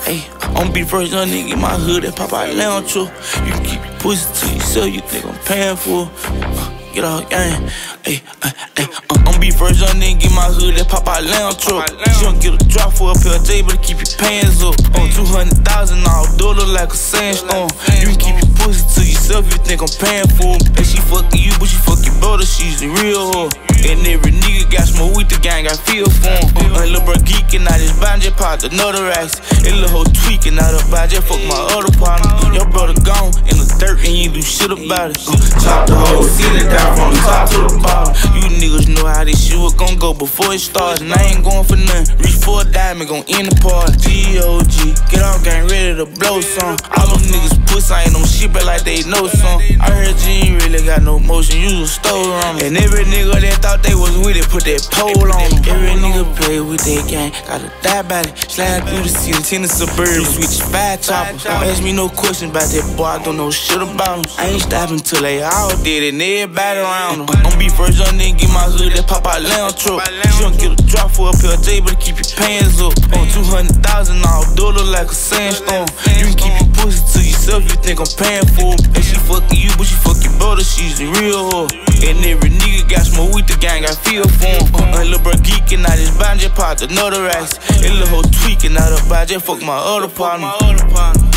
Ayy, I'm be the first young nigga in my hood that pop out lounge truck. You can keep your pussy to yourself, you think I'm paying for it. Get off gang. Ayy, I'm be the first young nigga in my hood that pop out lounge truck. She don't get a drop for a pair of J, but keep your pants up. On 200,000, all do look like a sandstorm. You can keep your pussy to yourself, you think I'm paying for it. And she fucking you, but she fuck your brother, she's the real hoe. And every nigga got smoke with the gang, got feel for him. And little bro geeking out his band, just popped another racks. And little hoe tweaking out her body, just fuck my other partner. Your brother gone in the dirt and you ain't do shit about it. Chop the whole city down from the top to the bottom. You niggas know how this shit was gon' go before it starts. And I ain't going for nothing. Reach for a diamond, gon' end the party. G.O.G. Get off gang, ready to blow some. All them niggas pussy ain't no shit, but like they know some. I heard you ain't really got no motion, you was stolen on me. And every nigga that thought they was with it, put that pole on them. Every nigga play with that gang, gotta die about it. Slide through the city, 10 the suburbs, switch 5 choppers. Don't ask me no question about that boy, I don't know shit about him. I ain't stopping till they all did it, and everybody around him. I'm be first young nigga in my hood that pop out lounge truck. She don't get a drop for a pair of J, but keep your pants up. On 200,000, all do look like a sandstorm. You can keep your pussy to yourself, you think I'm paying for it. And she fucking you, but she fuck your brother, she's the real hoe. And every nigga got smoke with the gang, got feel for him. And little bro geeking out his band, just popped another racks. And little hoe tweaking out her body, just fuck my other partner.